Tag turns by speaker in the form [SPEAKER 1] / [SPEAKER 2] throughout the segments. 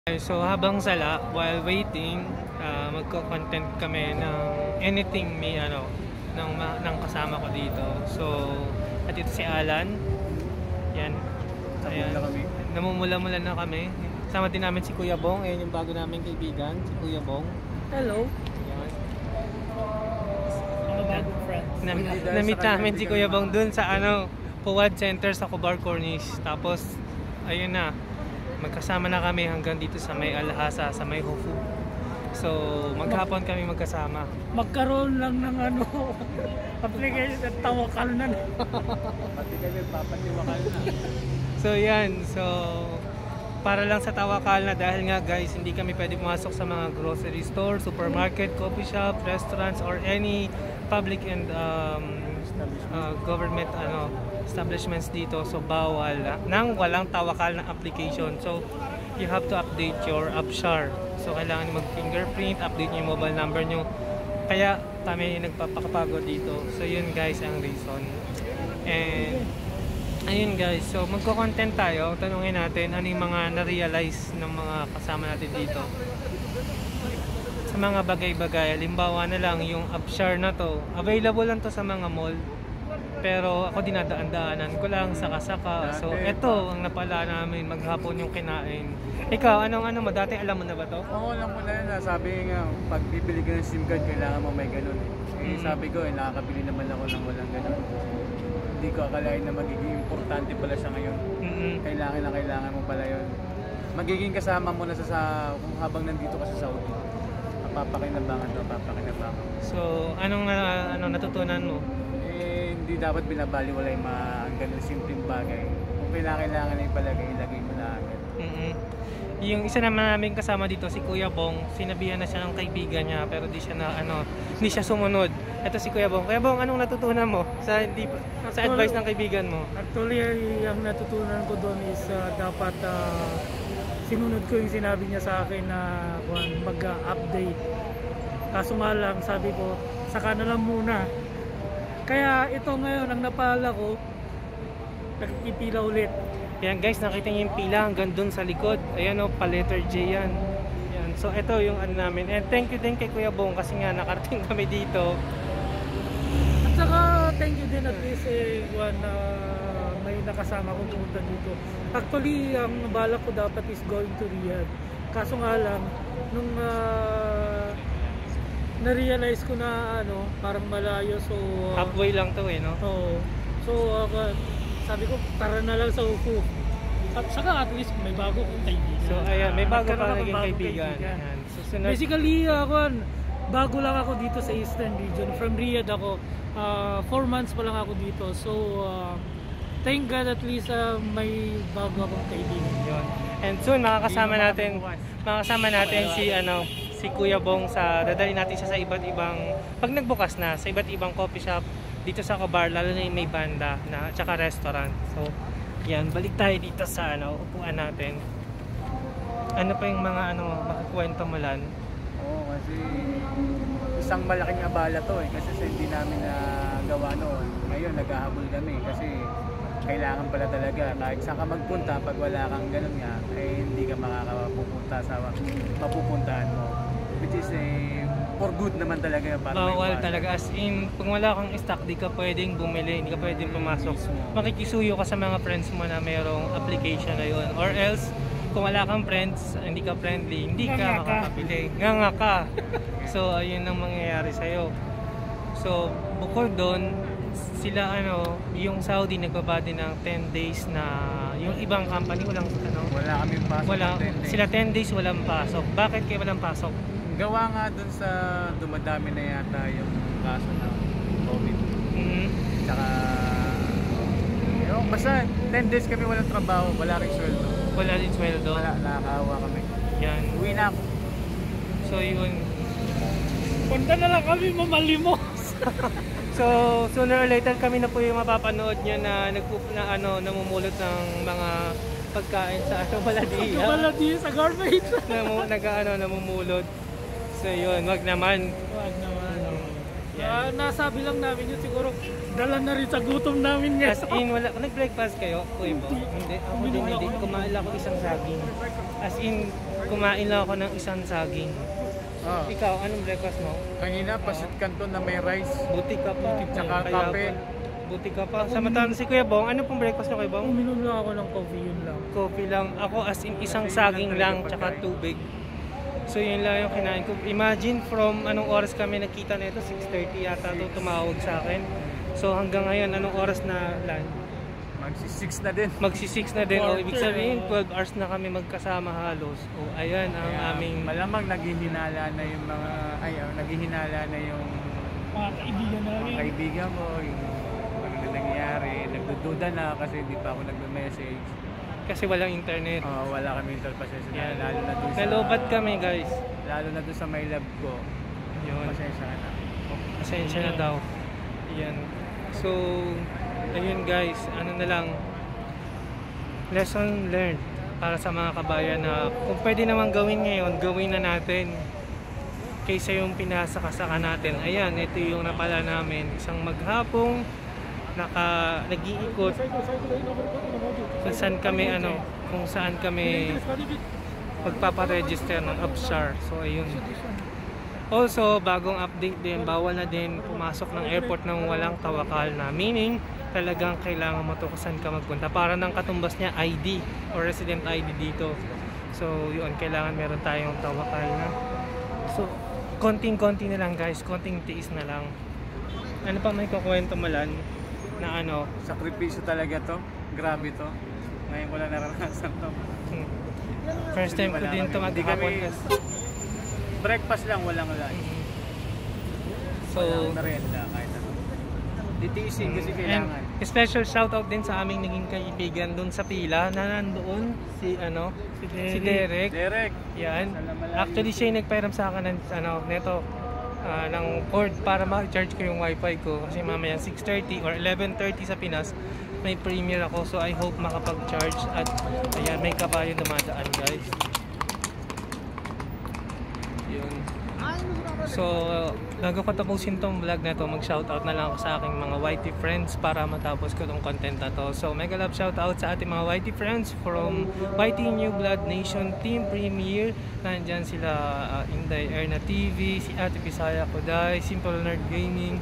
[SPEAKER 1] So habang sala, while waiting, magko-content kami ng anything may ng kasama ko dito. So, at ito si Alan. Yan. Ayan. Namumula-mula na kami. Sama din namin si Kuya Bong. Ayan yung bago naming kaibigan, si Kuya Bong.
[SPEAKER 2] Hello.
[SPEAKER 1] Ayan.
[SPEAKER 2] Mga bagong friends.
[SPEAKER 1] Na-meet namin si Kuya Bong dun sa Puwad Center sa Cobar Corniche. Tapos, ayun na. Magkasama na kami hanggang dito sa may Alhasa, sa may Hufu. So, maghapon kami magkasama.
[SPEAKER 2] Magkaroon lang ng application at tawakal na.
[SPEAKER 3] Pati kami papatiwakal na.
[SPEAKER 1] So, yan. So, para lang sa tawakal na dahil nga guys, hindi kami pwede pumasok sa mga grocery store, supermarket, coffee shop, restaurants, or any public and government establishments dito. So bawal nang walang tawakal na application. So you have to update your AppShare. So kailangan mag-fingerprint, update yung mobile number nyo. Kaya kami nagpapakapagod dito. So yun guys ang reason. And ayun guys, so magko-content tayo. Tanungin natin ano yung mga na-realize ng mga kasama natin dito sa mga bagay-bagay. Halimbawa na lang yung AppShare na to, available lang to sa mga mall, pero ako dinadaan-daanan ko lang saka-saka. So eto ang napala namin maghapon yung kinain. Ikaw, anong mo dati, alam mo na ba to?
[SPEAKER 3] Oo, alam mo na yun. Sabi nga, pag bibili ka ng SIM card, kailangan mo may ganun. Sabi ko, nakakabili naman ako ng walang ganun. Hindi ko akalain na magiging importante pala siya ngayon. Kailangan mo pala yun. Magiging kasama mo na kung habang nandito ka sa Saudi. Papakinabangan.
[SPEAKER 1] So, anong natutunan mo?
[SPEAKER 3] Hindi dapat binabaliwala yung mga ganun simpleng bagay. Kung kailangan na ipalagay, ilagay mo na agad.
[SPEAKER 1] Yung isa naman namin kasama dito, si Kuya Bong, sinabihan na siya ng kaibigan niya pero hindi siya sumunod. Ito si Kuya Bong. Kuya Bong, anong natutunan mo sa advice ng kaibigan mo?
[SPEAKER 2] Actually, ang natutunan ko doon is dapat sinunod ko yung sinabi niya sa akin na mag-update. Kaso nga lang, sabi ko, saka na lang muna. Kaya ito ngayon, ang napala ko, nagpipila ulit.
[SPEAKER 1] Yan guys, nakita niyo yung pila hanggang dun sa likod. Ayan o, pa-letter J yan. Yan. So ito yung namin. And thank you din kay Kuya Bong kasi nga nakarating kami dito.
[SPEAKER 2] At saka thank you din at least may nakasama ko pumunta dito. Actually, ang balak ko dapat is going to Riyadh. Kaso nga lang, nung na-realize ko na parang malayo, so
[SPEAKER 1] halfway lang to no?
[SPEAKER 2] Oo. So sabi ko, tara na lang sa Hufu. At saka at least may bago kong kaibigan.
[SPEAKER 1] So ayan, may bago pa naging kaibigan. Ayan. Susunod.
[SPEAKER 2] Basically, bago lang ako dito sa Eastern Region. From Riyadh ako. 4 months pa lang ako dito. So thank God at least may bago akong kaibigan.
[SPEAKER 1] Yun. And soon makakasama natin si Kuya Bong dadalhin natin siya sa iba't ibang, pag nagbukas na, sa iba't ibang coffee shop dito sa Cobar, lalo na yung may banda na tsaka restaurant. So yan, balik tayo dito sa upuan natin. Ano pa yung mga makukwento mo lan?
[SPEAKER 3] Oo, kasi isang malaking abala to kasi hindi namin nagawa noon. Ngayon naghahabol kami kasi kailangan pala talaga kahit saan ka magpunta, pag wala kang ganun nga hindi ka makakapupunta sa mapupuntahan mo, which is for good naman talaga para
[SPEAKER 1] bawal talaga, as in kung wala kang stock di ka pwedeng bumili, hindi ka pwedeng pumasok. Makikisuyo ka sa mga friends mo na mayroong application na yun, or else kung wala kang friends, hindi ka friendly, hindi ka makakabili, nga ka. So ayun ang mangyayari sa'yo. So bukod doon, sila yung Saudi nagbaba din ng 10 days na yung ibang company wala
[SPEAKER 3] kami pasok.
[SPEAKER 1] Sila 10 days walang pasok. Bakit kayo walang pasok?
[SPEAKER 3] Gawa nga dun sa dumadami na yata yung kaso ng COVID. Tsaka basta 10 days kami walang trabaho, wala rin sweldo. Wala, nakakahawa kami.
[SPEAKER 1] Yan.
[SPEAKER 3] Uwi na ako.
[SPEAKER 1] So yun.
[SPEAKER 2] Punta na lang kami mamalimos.
[SPEAKER 1] So sooner or later kami na po yung mapapanood nyo na namumulot ng mga pagkain sa
[SPEAKER 2] Baladiya sa garbage.
[SPEAKER 1] namumulot. So yun, wag naman. Yan.
[SPEAKER 2] Nasabi lang namin yun siguro. Dala na rin sa gutom namin
[SPEAKER 1] As
[SPEAKER 2] ngayon.
[SPEAKER 1] in, wala. Nag-breakfast kayo? Kuya ba? Hindi. Ako din hindi. Kumain lang ako isang saging. As in, kumain lang ako ng isang saging.
[SPEAKER 3] Ah.
[SPEAKER 1] Ikaw, anong breakfast mo?
[SPEAKER 3] Kanina, pasit kanton na may rice.
[SPEAKER 1] Buti ka pa.
[SPEAKER 3] Tsaka
[SPEAKER 1] Kaya
[SPEAKER 3] kape.
[SPEAKER 1] pa- Buti ka pa. Samantalang si Kuya Bong, ano pong breakfast nyo Kuya Bong?
[SPEAKER 2] Uminom lang ako ng coffee, yun lang.
[SPEAKER 1] Coffee lang. Ako as in isang saging lang tsaka tubig. So yun lang yung kinain ko. Imagine from anong oras kami nakita na ito, 6:30 yata ito tumawag sa akin. So hanggang ngayon, anong oras na lunch?
[SPEAKER 3] Magsi-6 na din.
[SPEAKER 1] Magsi-6 na din. O ibig sabihin, 12 hours na kami magkasama halos. O ayan ang
[SPEAKER 3] Kaya,
[SPEAKER 1] aming...
[SPEAKER 3] malamang naghihinala na yung mga, naghihinala na yung
[SPEAKER 2] Mga kaibigan
[SPEAKER 3] mga
[SPEAKER 2] namin.
[SPEAKER 3] kaibigan ko, yung mga nangyayari. Nagdududa na kasi hindi pa ako nagme-message.
[SPEAKER 1] Kasi walang internet.
[SPEAKER 3] Wala kami interpasensya
[SPEAKER 1] Yan.
[SPEAKER 3] lalo na dun sa...
[SPEAKER 1] Nalobat kami guys.
[SPEAKER 3] Lalo na doon sa my lab ko.
[SPEAKER 1] Yun.
[SPEAKER 3] Pasensya ka na.
[SPEAKER 1] Pasensya na daw. Yan. So, ayun guys, ano na lang, lesson learned para sa mga kabayan na kung pwede naman gawin ngayon, gawin na natin kaysa yung pinasakasaka natin. Ayan, ito yung napala namin. Isang maghapong nag-iikot kung saan kami magpaparegister ng Upshar. So ayun. Also, bagong update din, bawal na din pumasok ng airport ng walang tawakal na. Meaning, talagang kailangan mo to kung saan ka magpunta. Para ng katumbas niya, ID or resident ID dito. So, yun, kailangan meron tayong tawakal na. So, konting-konti na lang guys, konting tiis na lang. Ano pa may kukwento malan na ano?
[SPEAKER 3] Sakripisyo talaga to. Grabe to. Ngayon ko lang naranasan to.
[SPEAKER 1] First time ko din ito
[SPEAKER 3] Hindi kami...
[SPEAKER 1] mag-podcast.
[SPEAKER 3] Breakfast lang, walang lunch.
[SPEAKER 1] So,
[SPEAKER 3] Walang merienda, kahit ano. Titiisin kasi kailangan.
[SPEAKER 1] and special shoutout din sa aming naging kaibigan doon sa pila na nandoon si Derek.
[SPEAKER 3] Derek.
[SPEAKER 1] Yan. Actually siya yung nagpairam sa akin ng neto ng cord para ma-charge ko yung wifi ko kasi mamaya 6:30 or 11:30 sa Pinas may premiere ako, so I hope makapag-charge at ayan, may kabayo dumadaan guys. Yun. So, bago ko tapusin tong vlog na to, mag-shoutout na lang ako sa aking mga YT friends para matapos ko tong content na to. So, mega love shoutout sa ating mga YT friends from YT New Blood Nation Team Premier. Nandyan sila Inday Erna TV, si Ate Pisaya Koday, Simple Nerd Gaming,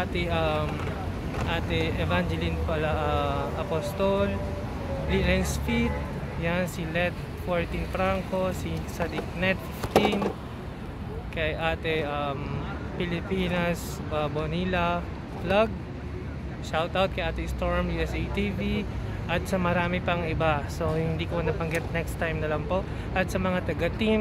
[SPEAKER 1] Ate Evangeline Apostol, Lilens Fit, yan si Let 14 Franco, si Sadik Net 15, kay Ate Pilipinas Bonilla Vlog, shoutout kay Ate Storm USA TV at sa marami pang iba, so hindi ko napanggit, next time na lang po. At sa mga taga team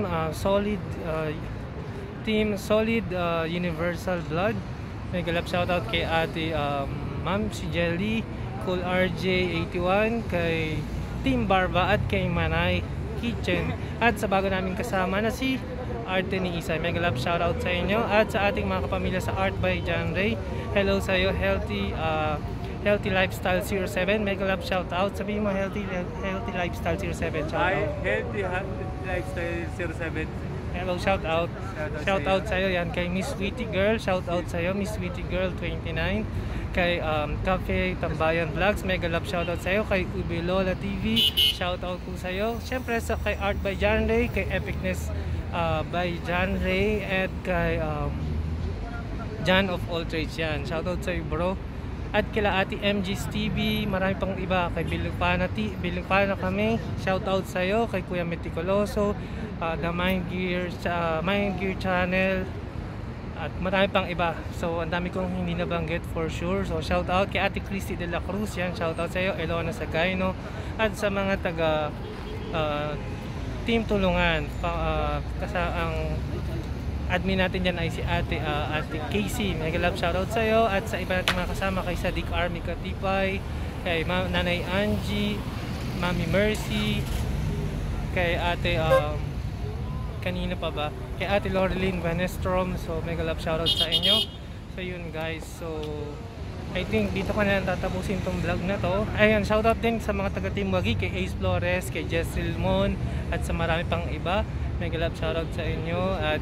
[SPEAKER 1] Solid Universal Blood, may galap shoutout kay Ate Ma'am si Jelly, Cool RJ 81, kay Team Barba at kay Manay Kitchen, at sa bago namin kasama na si Arte ni Isay. Mega love shoutout sa inyo at sa ating mga kapamilya sa Art by John Ray. Hello sa iyo, Healthy Lifestyle 07. Mega love shoutout. Sabihin mo Healthy Lifestyle 07.
[SPEAKER 3] Hi,
[SPEAKER 1] Shoutout.
[SPEAKER 3] Healthy Lifestyle 07.
[SPEAKER 1] Hello, shoutout. Shoutout sa iyo yan kay Miss Sweetie Girl. Shoutout sa iyo Miss Sweetie Girl 29. Kay Cafe Tambayan Vlogs. Mega love shoutout sa iyo kay Ube Lola TV. Shoutout po sa iyo. Syempre sa kay Art by John Ray, kay Epicness by John Ray, at kay John of All Trades yan. Shoutout sa iyo bro. At kila Ate MG's TV, marami pang iba, kay Bilipana kami. Shoutout sa iyo kay Kuya Meticuloso, The Mind Gear Channel, at marami pang iba. So ang dami kong hindi nabanggit for sure. So shoutout kay Ate Christy de la Cruz yan. Shoutout sa iyo Elona Sagayno, at sa mga taga Team Tulungan, kasi ang admin natin dyan ay si Ate Casey. Mega love shoutout sa iyo, at sa iba natin mga kasama kay Sadik Army Katipay, kay Nanay Angie, Mami Mercy, kay Ate kanina pa ba? Kay Ate Loreline Vanestrom. So mega love shoutout sa inyo. So yun guys. So I think dito ko na lang tatapusin tong vlog na to. Ayan, shoutout din sa mga taga Team Wagi, kay Ace Flores, kay Jess Silmon, at sa marami pang iba. Mega love shoutout sa inyo. At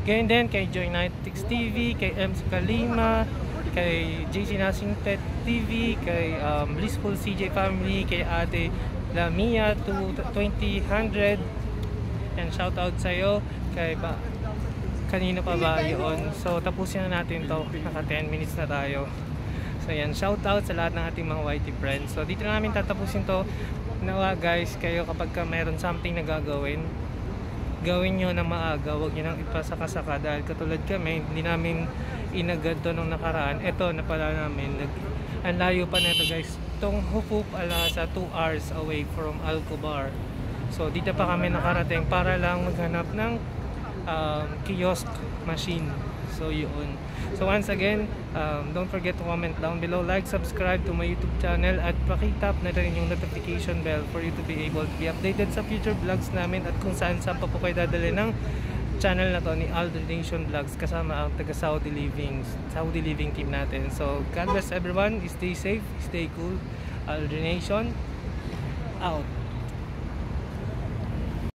[SPEAKER 1] Ganyan din kay Joynatics TV, kay Ems Kalima, kay JC Nasing Pet TV, kay Blissful CJ Family, kay Ate Lamia 2000. Yan, shoutout sa'yo. Kay kanino pa ba yun? So tapusin na natin to, naka 10 minutes na tayo. So yan, shoutout sa lahat ng ating mga YT friends. So dito na namin tatapusin to. Nawa guys, kayo kapag ka meron something na gagawin, gawin nyo na maaga, huwag nyo nang ipasakasaka dahil katulad kami, hindi namin inagad to nung nakaraan. Ito na pala namin, ang layo pa nito guys. Itong Hukuk Alasa 2 hours away from Alcobar. So dito pa kami nakarating para lang maghanap ng kiosk machine. So yun. So once again, don't forget to comment down below, like, subscribe to my YouTube channel at pakitap na rin yung notification bell for you to be able to be updated sa future vlogs namin at kung saan pa po kayo dadali ng channel na to ni Aldo Nation Vlogs kasama ang taga Saudi Living team natin. So God bless everyone, stay safe, stay cool. Aldo Nation out.